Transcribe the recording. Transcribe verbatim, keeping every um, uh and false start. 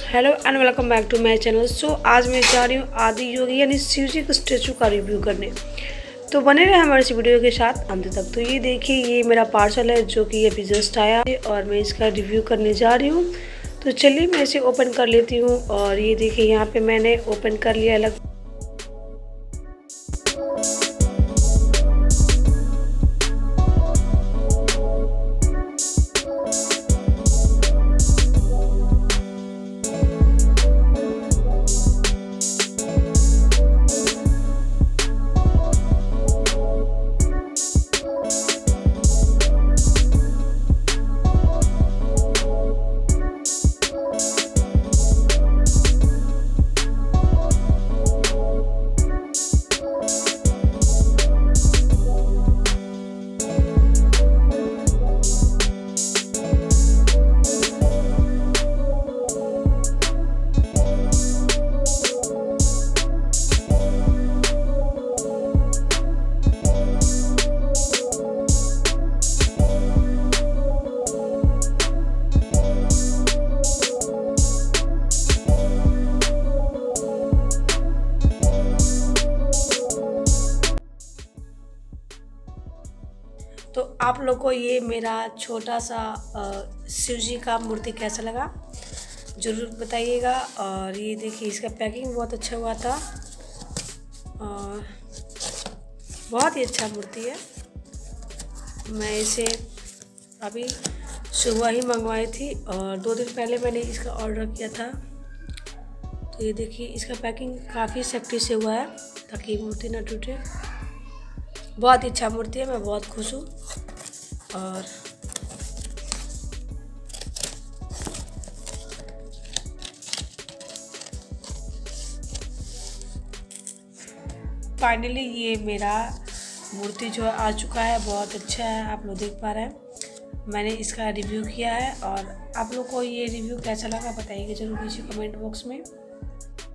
Hello and welcome back to my channel. So आज मैं जा रही हूँ आदि योगी यानी शिव जी के स्टेचू का रिव्यू करने। तो बने रहे हमारे इस वीडियो के साथ अंत तक। तो ये देखिए, ये मेरा पार्सल है जो कि अभी जस्ट आया है और मैं इसका रिव्यू करने जा रही हूँ। तो चलिए मैं इसे ओपन कर लेती हूँ। और ये देखिए, यहाँ पे मैंने ओपन कर लिया अलग। तो आप लोग को ये मेरा छोटा सा शिव जी का मूर्ति कैसा लगा ज़रूर बताइएगा। और ये देखिए, इसका पैकिंग बहुत अच्छा हुआ था और बहुत ही अच्छा मूर्ति है। मैं इसे अभी सुबह ही मंगवाई थी और दो दिन पहले मैंने इसका ऑर्डर किया था। तो ये देखिए, इसका पैकिंग काफ़ी सेफ्टी से हुआ है ताकि मूर्ति ना टूटे। बहुत ही अच्छा मूर्ति है, मैं बहुत खुश हूँ। और फाइनली ये मेरा मूर्ति जो आ चुका है, बहुत अच्छा है। आप लोग देख पा रहे हैं, मैंने इसका रिव्यू किया है। और आप लोग को ये रिव्यू कैसा लगा बताइएगा जरूर नीचे कमेंट बॉक्स में।